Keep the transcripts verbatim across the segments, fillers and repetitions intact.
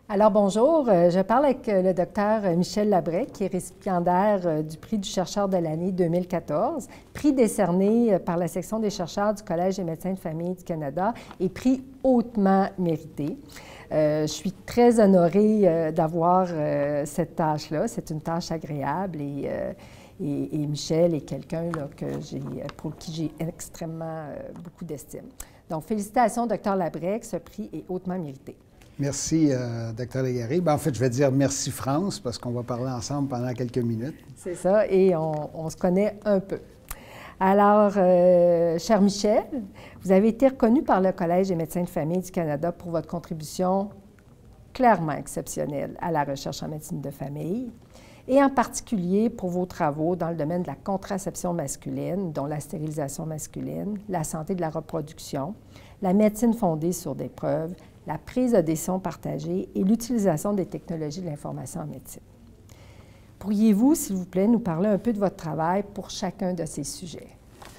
Alors bonjour, euh, je parle avec euh, le docteur Michel Labrec, qui est récipiendaire euh, du prix du chercheur de l'année deux mille quatorze, prix décerné euh, par la section des chercheurs du Collège des médecins de famille du Canada et prix hautement mérité. Euh, je suis très honorée euh, d'avoir euh, cette tâche-là. C'est une tâche agréable et, euh, et, et Michel est quelqu'un que j'ai, pour qui j'ai extrêmement euh, beaucoup d'estime. Donc, félicitations, docteur Labrec, ce prix est hautement mérité. Merci, euh, docteur Légaré. Ben, en fait, je vais dire merci France, parce qu'on va parler ensemble pendant quelques minutes. C'est ça, et on, on se connaît un peu. Alors, euh, cher Michel, vous avez été reconnu par le Collège des médecins de famille du Canada pour votre contribution clairement exceptionnelle à la recherche en médecine de famille, et en particulier pour vos travaux dans le domaine de la contraception masculine, dont la stérilisation masculine, la santé de la reproduction, la médecine fondée sur des preuves, la prise de décision partagée et l'utilisation des technologies de l'information en médecine. Pourriez-vous, s'il vous plaît, nous parler un peu de votre travail pour chacun de ces sujets?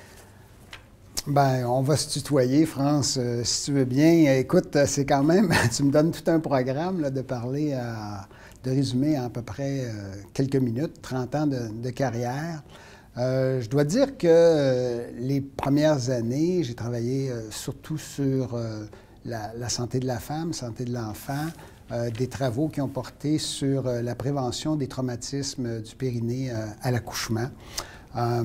Bien, on va se tutoyer, France, euh, si tu veux bien. Écoute, c'est quand même, tu me donnes tout un programme là, de parler, à, de résumer en à peu près euh, quelques minutes, trente ans de, de carrière. Euh, je dois dire que euh, les premières années, j'ai travaillé euh, surtout sur euh, la, la santé de la femme, santé de l'enfant, euh, des travaux qui ont porté sur euh, la prévention des traumatismes du périnée euh, à l'accouchement. Euh,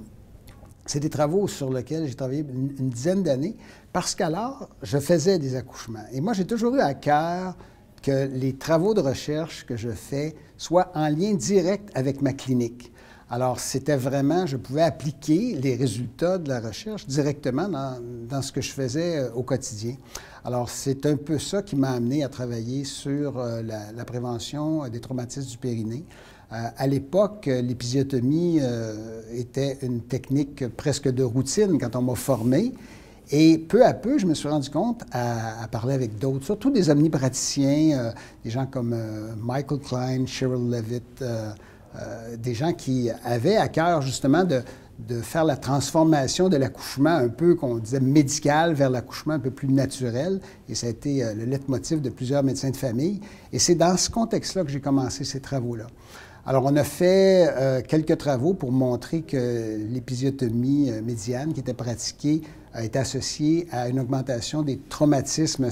c'est des travaux sur lesquels j'ai travaillé une, une dizaine d'années parce qu'alors, je faisais des accouchements. Et moi, j'ai toujours eu à cœur que les travaux de recherche que je fais soient en lien direct avec ma clinique. Alors, c'était vraiment, je pouvais appliquer les résultats de la recherche directement dans, dans ce que je faisais euh, au quotidien. Alors, c'est un peu ça qui m'a amené à travailler sur euh, la, la prévention des traumatismes du périnée. Euh, à l'époque, l'épisiotomie euh, était une technique presque de routine quand on m'a formé. Et peu à peu, je me suis rendu compte à, à parler avec d'autres, surtout des omnipraticiens, euh, des gens comme euh, Michael Klein, Cheryl Levitt, euh, Euh, des gens qui avaient à cœur justement de, de faire la transformation de l'accouchement un peu, qu'on disait, médical vers l'accouchement un peu plus naturel. Et ça a été euh, le leitmotiv de plusieurs médecins de famille. Et c'est dans ce contexte-là que j'ai commencé ces travaux-là. Alors, on a fait euh, quelques travaux pour montrer que l'épisiotomie euh, médiane qui était pratiquée a été associée à une augmentation des traumatismes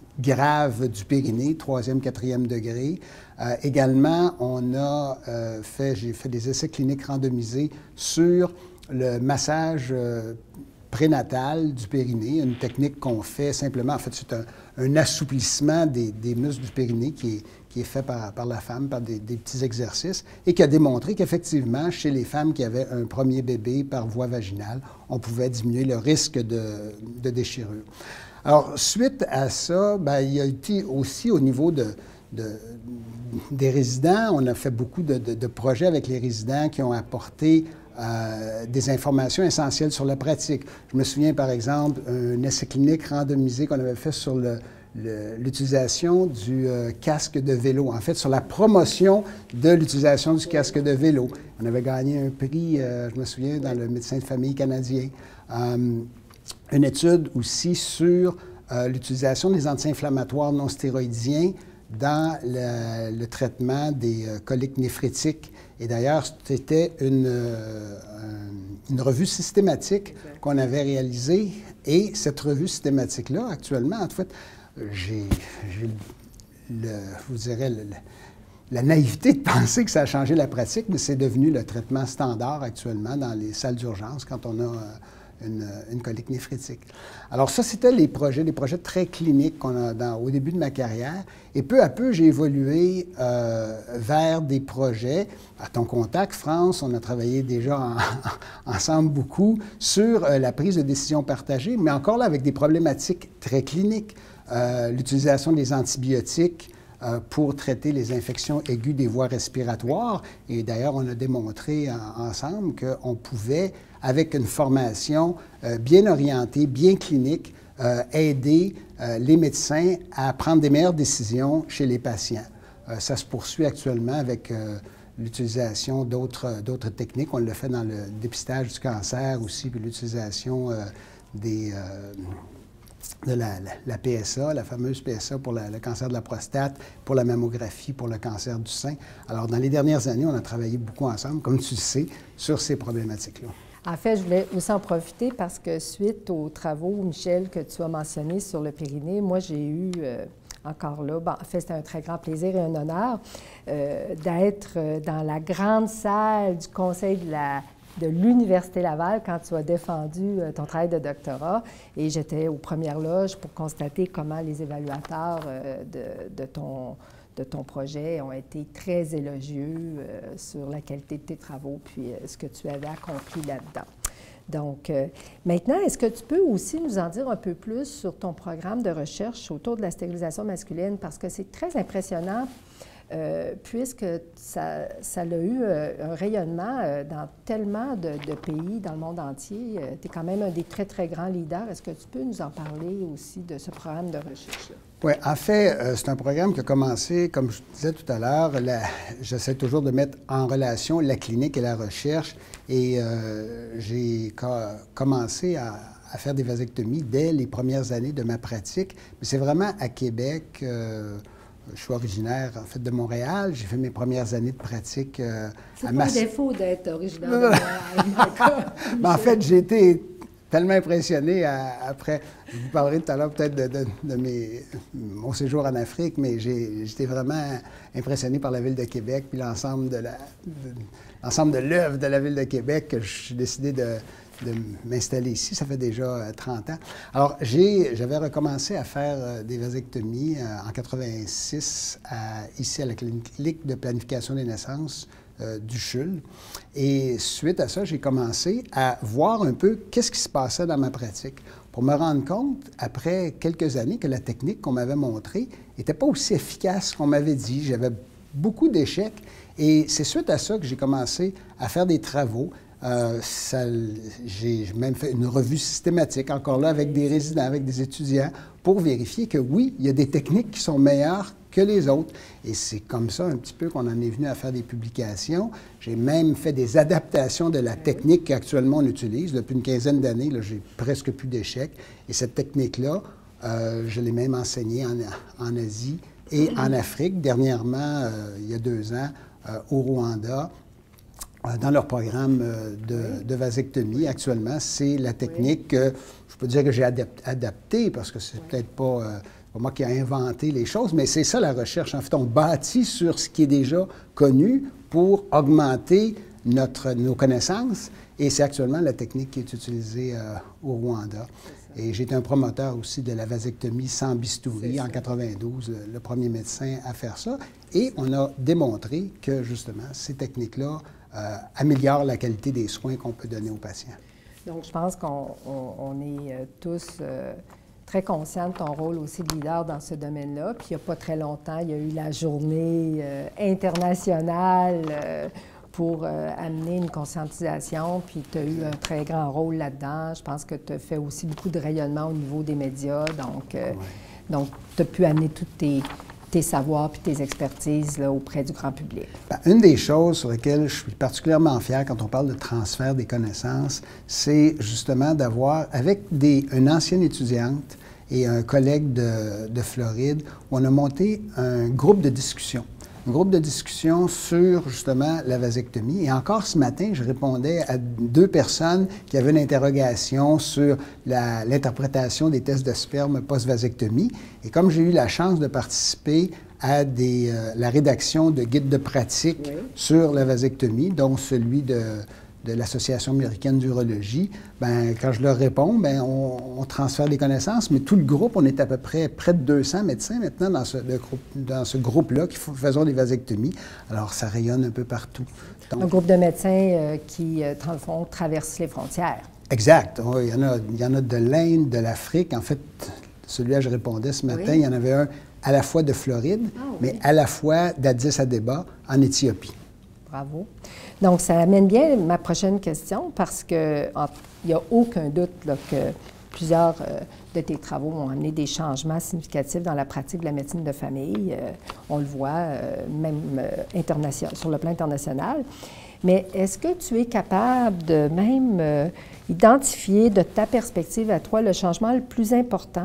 graves du périnée, troisième, quatrième degré. Euh, également, on a euh, fait, j'ai fait des essais cliniques randomisés sur le massage euh, prénatal du périnée, une technique qu'on fait simplement, en fait, c'est un, un assouplissement des, des muscles du périnée qui est, qui est fait par, par la femme, par des, des petits exercices, et qui a démontré qu'effectivement, chez les femmes qui avaient un premier bébé par voie vaginale, on pouvait diminuer le risque de, de déchirure. Alors, suite à ça, bien, il y a été aussi au niveau de, de, des résidents, on a fait beaucoup de, de, de projets avec les résidents qui ont apporté euh, des informations essentielles sur la pratique. Je me souviens, par exemple, un essai clinique randomisé qu'on avait fait sur le, l'utilisation du euh, casque de vélo, en fait, sur la promotion de l'utilisation du casque de vélo. On avait gagné un prix, euh, je me souviens, dans le médecin de famille canadien. Euh, Une étude aussi sur euh, l'utilisation des anti-inflammatoires non stéroïdiens dans le, le traitement des euh, coliques néphrétiques. Et d'ailleurs, c'était une, euh, une revue systématique qu'on avait réalisée. Et cette revue systématique-là, actuellement, en fait, j'ai, le, je vous dirais, le, la naïveté de penser que ça a changé la pratique, mais c'est devenu le traitement standard actuellement dans les salles d'urgence quand on a euh, Une, une colique néphrétique. Alors ça, c'était les projets, des projets très cliniques qu'on a dans, au début de ma carrière. Et peu à peu, j'ai évolué euh, vers des projets. À ton contact, France, on a travaillé déjà en, ensemble beaucoup sur euh, la prise de décision partagée, mais encore là avec des problématiques très cliniques. Euh, l'utilisation des antibiotiques euh, pour traiter les infections aiguës des voies respiratoires. Et d'ailleurs, on a démontré en, ensemble qu'on pouvait, avec une formation euh, bien orientée, bien clinique, euh, aider euh, les médecins à prendre des meilleures décisions chez les patients. Euh, ça se poursuit actuellement avec euh, l'utilisation d'autres, d'autres techniques. On le fait dans le dépistage du cancer aussi, puis l'utilisation euh, des, euh, de la, la, la P S A, la fameuse P S A pour la, le cancer de la prostate, pour la mammographie, pour le cancer du sein. Alors, dans les dernières années, on a travaillé beaucoup ensemble, comme tu le sais, sur ces problématiques-là. En fait, je voulais aussi en profiter parce que suite aux travaux, Michel, que tu as mentionnés sur le Périnée, moi, j'ai eu, euh, encore là, bon, en fait, c'était un très grand plaisir et un honneur euh, d'être dans la grande salle du conseil de la de l'Université Laval quand tu as défendu euh, ton travail de doctorat. Et j'étais aux premières loges pour constater comment les évaluateurs euh, de, de, ton, de ton projet ont été très élogieux euh, sur la qualité de tes travaux puis euh, ce que tu avais accompli là-dedans. Donc, euh, maintenant, est-ce que tu peux aussi nous en dire un peu plus sur ton programme de recherche autour de la stérilisation masculine? Parce que c'est très impressionnant. Euh, puisque ça, ça a eu euh, un rayonnement euh, dans tellement de, de pays dans le monde entier. Euh, tu es quand même un des très, très grands leaders. Est-ce que tu peux nous en parler aussi de ce programme de recherche-là? Oui, en fait, euh, c'est un programme qui a commencé, comme je disais tout à l'heure, j'essaie toujours de mettre en relation la clinique et la recherche. Et euh, j'ai commencé à, à faire des vasectomies dès les premières années de ma pratique. Mais c'est vraiment à Québec... Euh, Je suis originaire, en fait, de Montréal. J'ai fait mes premières années de pratique euh, à à Mass... Mass... C'est pas un défaut d'être originaire de Montréal. Mais en fait, j'ai été tellement impressionné à, après... Je vous parlerai tout à l'heure peut-être de, de, de mes, mon séjour en Afrique, mais j'étais vraiment impressionné par la Ville de Québec puis l'ensemble de la, l'ensemble de l'œuvre de la Ville de Québec que j'ai décidé de... de m'installer ici. Ça fait déjà trente ans. Alors, j'avais recommencé à faire euh, des vasectomies euh, en quatre-vingt-six à, ici à la clinique de planification des naissances euh, du C H U L. Et suite à ça, j'ai commencé à voir un peu qu'est-ce qui se passait dans ma pratique pour me rendre compte, après quelques années, que la technique qu'on m'avait montrée n'était pas aussi efficace qu'on m'avait dit. J'avais beaucoup d'échecs. Et c'est suite à ça que j'ai commencé à faire des travaux. Euh, j'ai même fait une revue systématique, encore là, avec des résidents, avec des étudiants, pour vérifier que oui, il y a des techniques qui sont meilleures que les autres. Et c'est comme ça un petit peu qu'on en est venu à faire des publications. J'ai même fait des adaptations de la technique qu'actuellement on utilise. Depuis une quinzaine d'années, j'ai presque plus d'échecs. Et cette technique-là, euh, je l'ai même enseignée en, en Asie et en Afrique. Dernièrement, euh, il y a deux ans, euh, au Rwanda, dans leur programme de, de vasectomie, actuellement, c'est la technique que je peux dire que j'ai adaptée, parce que c'est peut-être pas, euh, pas moi qui ai inventé les choses, mais c'est ça la recherche. En fait, on bâtit sur ce qui est déjà connu pour augmenter notre, nos connaissances, et c'est actuellement la technique qui est utilisée euh, au Rwanda. Et j'ai été un promoteur aussi de la vasectomie sans bistouri en quatre-vingt-douze, le, le premier médecin à faire ça, et on a démontré que, justement, ces techniques-là Euh, améliore la qualité des soins qu'on peut donner aux patients. Donc, je pense qu'on on, on est euh, tous euh, très conscients de ton rôle aussi de leader dans ce domaine-là. Puis, il n'y a pas très longtemps, il y a eu la journée euh, internationale euh, pour euh, amener une conscientisation. Puis, tu as eu un très grand rôle là-dedans. Je pense que tu as fait aussi beaucoup de rayonnement au niveau des médias. Donc, euh, ouais. donc tu as pu amener toutes tes... tes savoirs puis tes expertises là, auprès du grand public? Bien, une des choses sur lesquelles je suis particulièrement fier quand on parle de transfert des connaissances, c'est justement d'avoir, avec des, une ancienne étudiante et un collègue de, de Floride, on a monté un groupe de discussion. Un groupe de discussion sur, justement, la vasectomie. Et encore ce matin, je répondais à deux personnes qui avaient une interrogation sur l'interprétation des tests de sperme post-vasectomie. Et comme j'ai eu la chance de participer à des, euh, la rédaction de guides de pratique oui. sur la vasectomie, dont celui de... de l'Association américaine d'urologie, bien, quand je leur réponds, bien, on, on transfère des connaissances, mais tout le groupe, on est à peu près près de deux cents médecins maintenant dans ce, groupe, dans ce groupe-là qui faisons des vasectomies. Alors, ça rayonne un peu partout. Donc, un groupe de médecins euh, qui, euh, dans le fond, traverse les frontières. Exact. Oui, il y en a, il y en a de l'Inde, de l'Afrique. En fait, celui-là, je répondais ce matin, oui. il y en avait un à la fois de Floride, ah, oui. mais à la fois d'Addis Abeba, en Éthiopie. Bravo. Donc, ça amène bien ma prochaine question parce qu'il n'y a aucun doute là, que plusieurs euh, de tes travaux ont amené des changements significatifs dans la pratique de la médecine de famille. Euh, on le voit euh, même euh, sur le plan international. Mais est-ce que tu es capable de même euh, identifier de ta perspective à toi le changement le plus important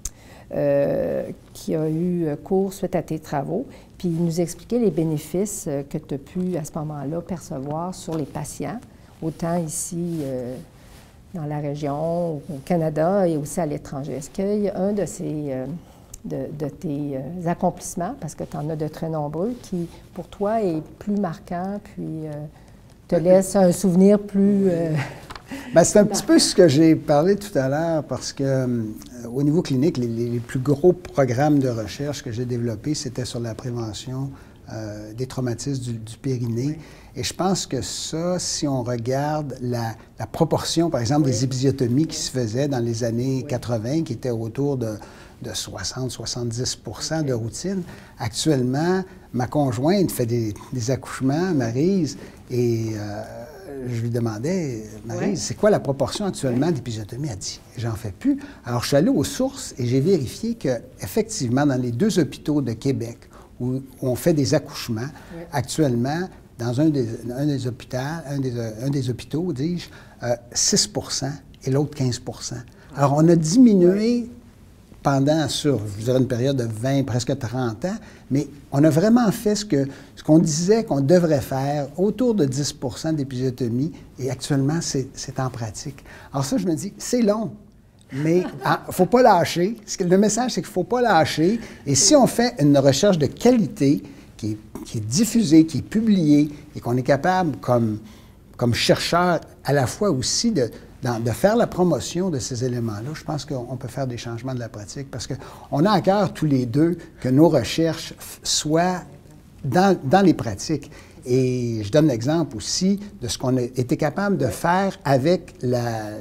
euh, qui a eu cours suite à tes travaux, puis nous expliquer les bénéfices euh, que tu as pu à ce moment-là percevoir sur les patients, autant ici euh, dans la région, au Canada et aussi à l'étranger? Est-ce qu'il y a un de ces... Euh, De, de tes euh, accomplissements, parce que tu en as de très nombreux, qui, pour toi, est plus marquant, puis euh, te laisse un souvenir plus... Euh, Bien, c'est un petit peu ce que j'ai parlé tout à l'heure, parce que euh, au niveau clinique, les, les plus gros programmes de recherche que j'ai développés, c'était sur la prévention euh, des traumatismes du, du périnée. Oui. Et je pense que ça, si on regarde la, la proportion, par exemple, oui. des épisiotomies qui se faisaient dans les années oui. quatre-vingt, qui étaient autour de... de soixante à soixante-dix pour cent de routine. Actuellement, ma conjointe fait des, des accouchements, Maryse, et euh, je lui demandais, Maryse, ouais. c'est quoi la proportion actuellement ouais. d'épisiotomie? Elle dit, j'en fais plus. Alors, je suis allé aux sources et j'ai vérifié qu'effectivement, dans les deux hôpitaux de Québec où on fait des accouchements, ouais. actuellement, dans un des, un des hôpitaux, un des, un des hôpitaux, dis-je, euh, six pour cent et l'autre quinze pour cent. Alors, on a diminué... Ouais. pendant, sur, je dirais, une période de vingt, presque trente ans, mais on a vraiment fait ce que ce qu'on disait qu'on devrait faire, autour de dix pour cent d'épisiotomie, et actuellement, c'est en pratique. Alors ça, je me dis, c'est long, mais il ne faut pas lâcher. Le message, c'est qu'il ne faut pas lâcher, et si on fait une recherche de qualité qui est, qui est diffusée, qui est publiée, et qu'on est capable, comme, comme chercheur, à la fois aussi de... Dans, de faire la promotion de ces éléments-là, je pense qu'on peut faire des changements de la pratique parce qu'on a à cœur tous les deux que nos recherches soient dans, dans les pratiques. Et je donne l'exemple aussi de ce qu'on a été capable de faire avec la,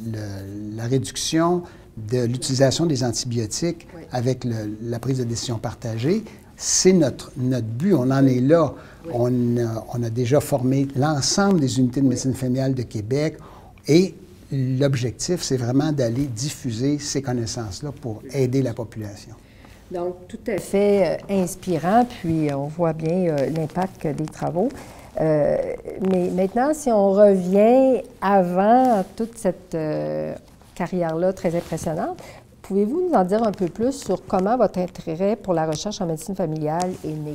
le, la réduction de l'utilisation des antibiotiques oui. avec le, la prise de décision partagée. C'est notre, notre but, on en est là. Oui. On, a, on a déjà formé l'ensemble des unités de médecine familiale de Québec et l'objectif, c'est vraiment d'aller diffuser ces connaissances-là pour aider la population. Donc, tout à fait euh, inspirant, puis on voit bien euh, l'impact des travaux. Euh, mais maintenant, si on revient avant toute cette euh, carrière-là très impressionnante, pouvez-vous nous en dire un peu plus sur comment votre intérêt pour la recherche en médecine familiale est né?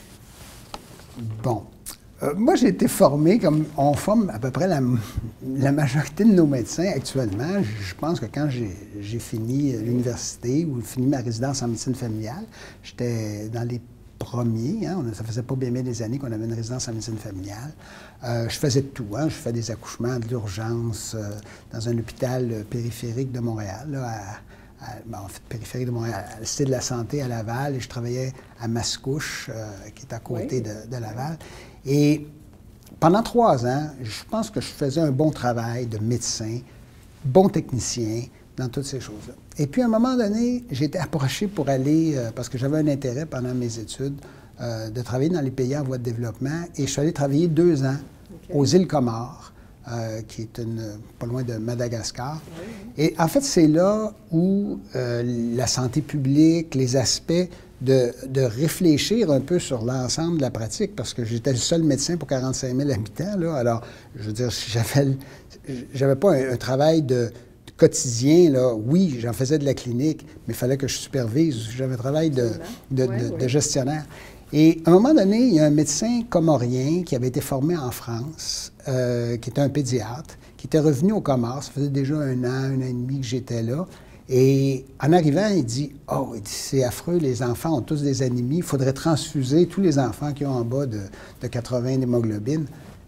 Bon. Euh, moi, j'ai été formé comme on forme à peu près la, la majorité de nos médecins actuellement. Je pense que quand j'ai fini l'université ou fini ma résidence en médecine familiale, j'étais dans les premiers. Hein, on, ça faisait pas bien, bien des années qu'on avait une résidence en médecine familiale. Euh, je faisais tout. Hein, je fais des accouchements, de l'urgence euh, dans un hôpital périphérique de Montréal, là, à, à, bon, en fait, périphérique de Montréal, à l'Institut de la santé à Laval, et je travaillais à Mascouche, euh, qui est à côté oui. de, de Laval. Et pendant trois ans, je pense que je faisais un bon travail de médecin, bon technicien dans toutes ces choses-là. Et puis, à un moment donné, j'ai été approché pour aller, euh, parce que j'avais un intérêt pendant mes études, euh, de travailler dans les pays en voie de développement. Et je suis allé travailler deux ans okay. aux îles Comores, euh, qui est une, pas loin de Madagascar. Oui. Et en fait, c'est là où euh, la santé publique, les aspects De, de réfléchir un peu sur l'ensemble de la pratique, parce que j'étais le seul médecin pour quarante-cinq mille habitants, là. Alors, je veux dire, j'avais j'avais pas un, un travail de, de quotidien, là. Oui, j'en faisais de la clinique, mais il fallait que je supervise. J'avais un travail de, de, ouais, de, ouais. de gestionnaire. Et à un moment donné, il y a un médecin comorien qui avait été formé en France, euh, qui était un pédiatre, qui était revenu aux Comores. Ça faisait déjà un an, un an et demi que j'étais là. Et en arrivant, il dit « Oh, c'est affreux, les enfants ont tous des anémies, il faudrait transfuser tous les enfants qui ont en bas de, de quatre-vingts d'hémoglobine. »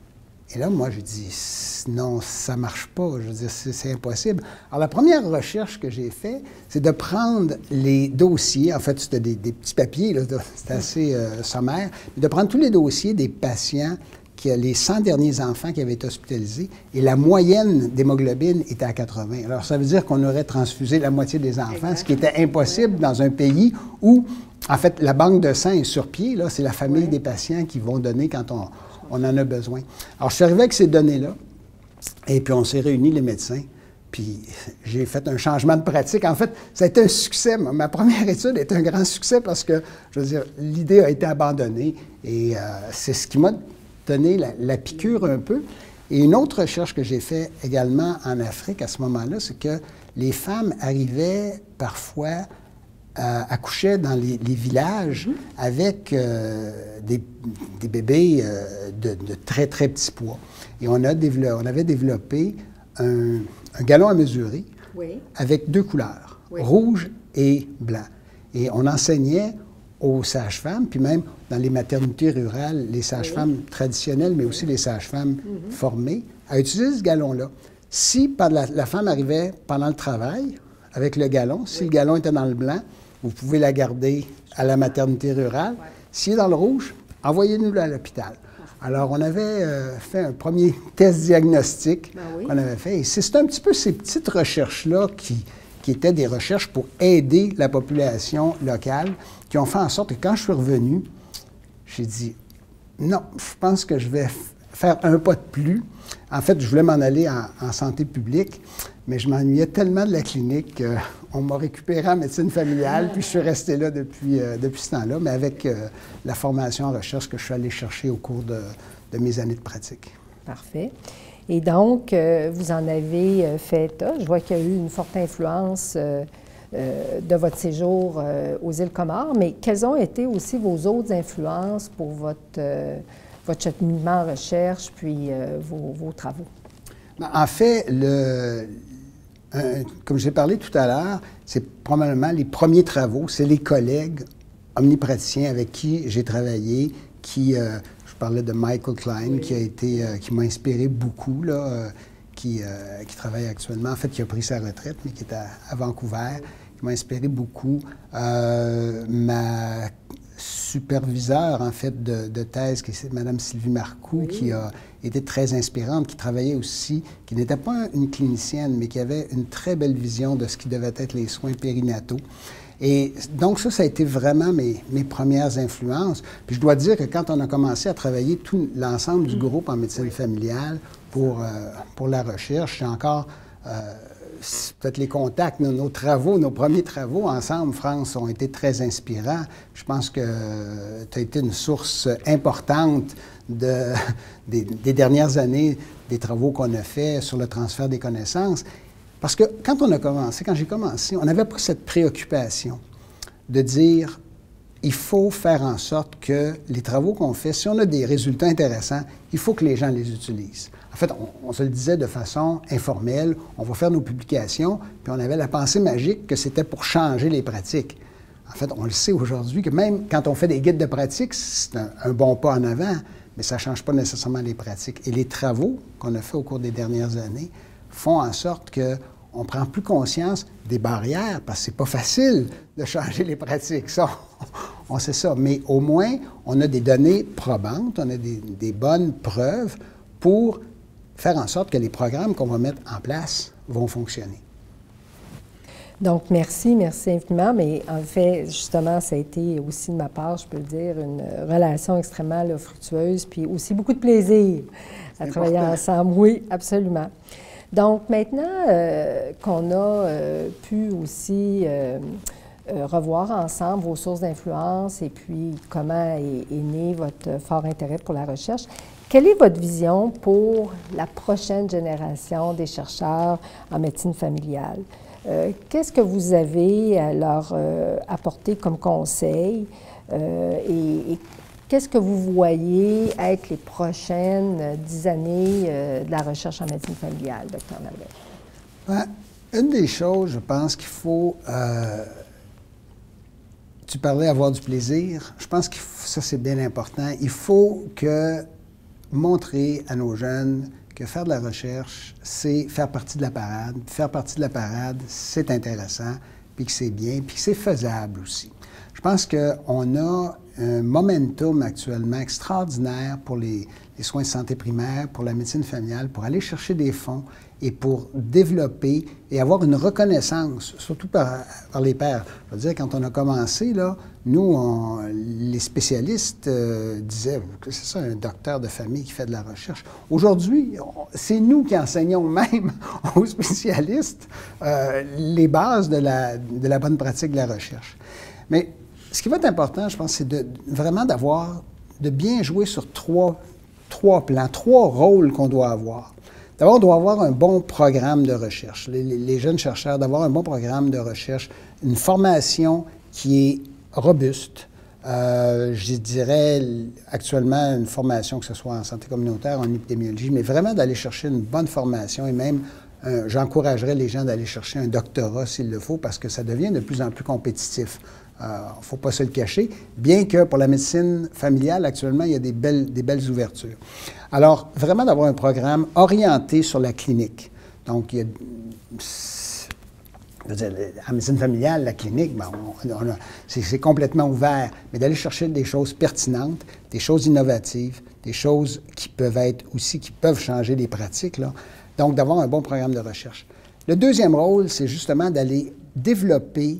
Et là, moi, je dis « Non, ça ne marche pas, je veux dire, c'est impossible. » Alors, la première recherche que j'ai faite, c'est de prendre les dossiers, en fait, c'était des, des petits papiers, c'était assez euh, sommaire, mais de prendre tous les dossiers des patients qui a les cent derniers enfants qui avaient été hospitalisés, et la moyenne d'hémoglobine était à quatre-vingts. Alors, ça veut dire qu'on aurait transfusé la moitié des enfants, exactement. Ce qui était impossible dans un pays où, en fait, la banque de sang est sur pied. Là, c'est la famille oui. des patients qui vont donner quand on, on en a besoin. Alors, je suis arrivé avec ces données-là, et puis on s'est réunis, les médecins, puis j'ai fait un changement de pratique. En fait, ça a été un succès. Ma première étude est un grand succès parce que, je veux dire, l'idée a été abandonnée, et euh, c'est ce qui m'a donner la, la piqûre un peu. Et une autre recherche que j'ai faite également en Afrique à ce moment-là, c'est que les femmes arrivaient parfois à accoucher dans les, les villages avec euh, des, des bébés euh, de, de très, très petits poids. Et on, a développé, on avait développé un, un galon à mesurer oui. avec deux couleurs, oui. rouge et blanc. Et on enseignait aux sages-femmes, puis même dans les maternités rurales, les sages-femmes oui. traditionnelles, mais aussi les sages-femmes mm-hmm. formées, à utiliser ce galon-là. Si par la, la femme arrivait pendant le travail avec le galon, si oui. le galon était dans le blanc, vous pouvez la garder à la maternité rurale. Ouais. S'il est dans le rouge, envoyez-nous-le à l'hôpital. Alors, on avait euh, fait un premier test diagnostique ben oui. qu'on avait fait. Et c'est un petit peu ces petites recherches-là qui, qui étaient des recherches pour aider la population locale, qui ont fait en sorte que quand je suis revenu, j'ai dit, non, je pense que je vais faire un pas de plus. En fait, je voulais m'en aller en, en santé publique, mais je m'ennuyais tellement de la clinique qu'on m'a récupéré en médecine familiale, puis je suis resté là depuis, euh, depuis ce temps-là, mais avec euh, la formation en recherche que je suis allé chercher au cours de, de mes années de pratique. Parfait. Et donc, euh, vous en avez fait tas. Je vois qu'il y a eu une forte influence euh, euh, de votre séjour euh, aux îles Comores, mais quelles ont été aussi vos autres influences pour votre... Euh, votre cheminement en recherche, puis euh, vos, vos travaux? En fait, le, un, comme j'ai parlé tout à l'heure, c'est probablement les premiers travaux, c'est les collègues omnipraticiens avec qui j'ai travaillé, qui, euh, je parlais de Michael Klein, oui. qui a été, euh, qui m'a inspiré beaucoup, là, euh, qui, euh, qui travaille actuellement, en fait, qui a pris sa retraite, mais qui est à, à Vancouver, qui m'a inspiré beaucoup. Euh, ma superviseur, en fait, de, de thèse, qui est Mme Sylvie Marcoux, oui. qui a été très inspirante, qui travaillait aussi, qui n'était pas une clinicienne, mais qui avait une très belle vision de ce qui devaient être les soins périnataux. Et donc ça, ça a été vraiment mes, mes premières influences. Puis je dois dire que quand on a commencé à travailler tout l'ensemble du groupe en médecine familiale pour, euh, pour la recherche, j'ai encore... Euh, peut-être les contacts, nos, nos travaux, nos premiers travaux ensemble, France, ont été très inspirants. Je pense que euh, tu as été une source importante de, des, des dernières années, des travaux qu'on a faits sur le transfert des connaissances. Parce que quand on a commencé, quand j'ai commencé, on n'avait pas cette préoccupation de dire il faut faire en sorte que les travaux qu'on fait, si on a des résultats intéressants, il faut que les gens les utilisent. En fait, on, on se le disait de façon informelle, on va faire nos publications, puis on avait la pensée magique que c'était pour changer les pratiques. En fait, on le sait aujourd'hui que même quand on fait des guides de pratique, c'est un, un bon pas en avant, mais ça ne change pas nécessairement les pratiques. Et les travaux qu'on a faits au cours des dernières années font en sorte qu'on prend plus conscience des barrières, parce que c'est pas facile de changer les pratiques, ça, on, on sait ça. Mais au moins, on a des données probantes, on a des, des bonnes preuves pour faire en sorte que les programmes qu'on va mettre en place vont fonctionner. Donc, merci, merci infiniment. Mais en fait, justement, ça a été aussi de ma part, je peux le dire, une relation extrêmement là, fructueuse, puis aussi beaucoup de plaisir à travailler ensemble. Oui, absolument. Donc, maintenant euh, qu'on a euh, pu aussi euh, euh, revoir ensemble vos sources d'influence et puis comment est, est né votre fort intérêt pour la recherche, quelle est votre vision pour la prochaine génération des chercheurs en médecine familiale? Euh, Qu'est-ce que vous avez à leur euh, apporter comme conseil euh, et, et qu'est-ce que vous voyez être les prochaines euh, dix années euh, de la recherche en médecine familiale, docteur Narbel? Bien, une des choses, je pense qu'il faut... Euh, tu parlais avoir du plaisir. Je pense que ça, c'est bien important. Il faut que montrer à nos jeunes que faire de la recherche, c'est faire partie de la parade. Faire partie de la parade, c'est intéressant, puis que c'est bien, puis que c'est faisable aussi. Je pense qu'on a un momentum actuellement extraordinaire pour les, les soins de santé primaire, pour la médecine familiale, pour aller chercher des fonds et pour développer et avoir une reconnaissance, surtout par, par les pairs. Je veux dire, quand on a commencé, là, nous, on, les spécialistes euh, disaient que c'est ça, un docteur de famille qui fait de la recherche. Aujourd'hui, c'est nous qui enseignons même aux spécialistes euh, les bases de la, de la bonne pratique de la recherche. Mais ce qui va être important, je pense, c'est de, vraiment d'avoir, de bien jouer sur trois trois plans, trois rôles qu'on doit avoir. D'abord, on doit avoir un bon programme de recherche. Les, les jeunes chercheurs, d'avoir un bon programme de recherche, une formation qui est robuste. Euh, je dirais actuellement une formation, que ce soit en santé communautaire, en épidémiologie, mais vraiment d'aller chercher une bonne formation et même, euh, j'encouragerais les gens d'aller chercher un doctorat s'il le faut parce que ça devient de plus en plus compétitif. Il euh, ne faut pas se le cacher, bien que pour la médecine familiale, actuellement, il y a des belles, des belles ouvertures. Alors, vraiment d'avoir un programme orienté sur la clinique. Donc, il y a... Je veux dire, en médecine familiale, la clinique, ben, c'est complètement ouvert, mais d'aller chercher des choses pertinentes, des choses innovatives, des choses qui peuvent être aussi, qui peuvent changer les pratiques, là. Donc, d'avoir un bon programme de recherche. Le deuxième rôle, c'est justement d'aller développer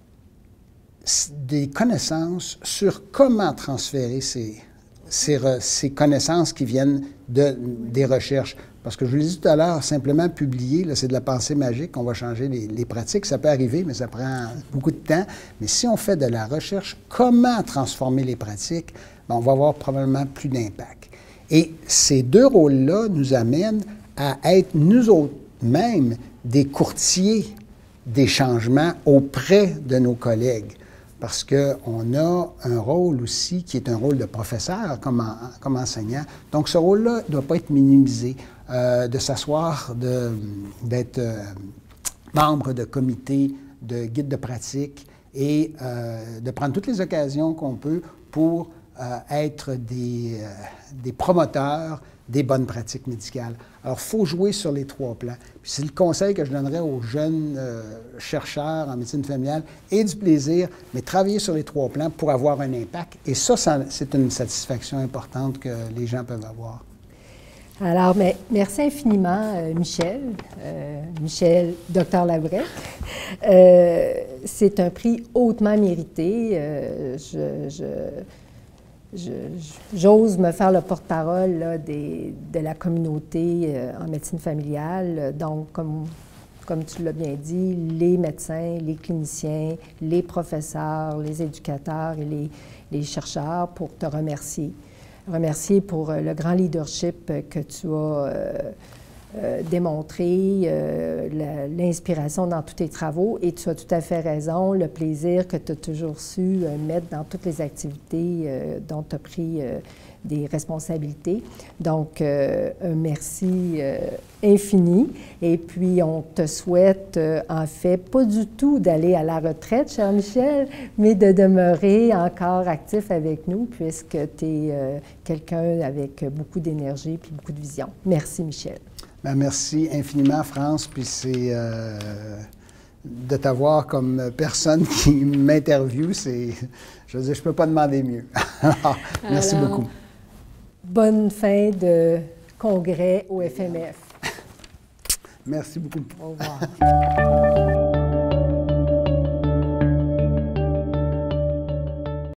des connaissances sur comment transférer ces, ces, ces connaissances qui viennent de, des recherches. Parce que je vous l'ai dit tout à l'heure, simplement publier, c'est de la pensée magique, on va changer les, les pratiques. Ça peut arriver, mais ça prend beaucoup de temps. Mais si on fait de la recherche, comment transformer les pratiques, bien, on va avoir probablement plus d'impact. Et ces deux rôles-là nous amènent à être nous autres mêmes des courtiers des changements auprès de nos collègues. Parce qu'on a un rôle aussi qui est un rôle de professeur comme, en, comme enseignant. Donc, ce rôle-là ne doit pas être minimisé. Euh, de s'asseoir, d'être euh, membre de comités, de guides de pratique et euh, de prendre toutes les occasions qu'on peut pour euh, être des, euh, des promoteurs des bonnes pratiques médicales. Alors, il faut jouer sur les trois plans. C'est le conseil que je donnerais aux jeunes euh, chercheurs en médecine familiale et du plaisir, mais travailler sur les trois plans pour avoir un impact. Et ça, ça c'est une satisfaction importante que les gens peuvent avoir. Alors, mais, merci infiniment, euh, Michel, euh, Michel, docteur Labrec. Euh, c'est un prix hautement mérité. Euh, je, je, je, j'ose me faire le porte-parole là, des, de la communauté euh, en médecine familiale. Donc, comme, comme tu l'as bien dit, les médecins, les cliniciens, les professeurs, les éducateurs et les, les chercheurs pour te remercier. Remercier pour le grand leadership que tu as euh, euh, démontré, euh, l'inspiration dans tous tes travaux. Et tu as tout à fait raison, le plaisir que tu as toujours su euh, mettre dans toutes les activités euh, dont tu as pris euh, des responsabilités. Donc, euh, un merci euh, infini. Et puis, on te souhaite, euh, en fait, pas du tout d'aller à la retraite, cher Michel, mais de demeurer encore actif avec nous, puisque tu es euh, quelqu'un avec beaucoup d'énergie et beaucoup de vision. Merci, Michel. Bien, merci infiniment, France. Puis c'est euh, de t'avoir comme personne qui m'interviewe, c'est, je veux dire, je ne peux pas demander mieux. Merci Alors, beaucoup. Bonne fin de congrès au F M F. Merci beaucoup. Au revoir.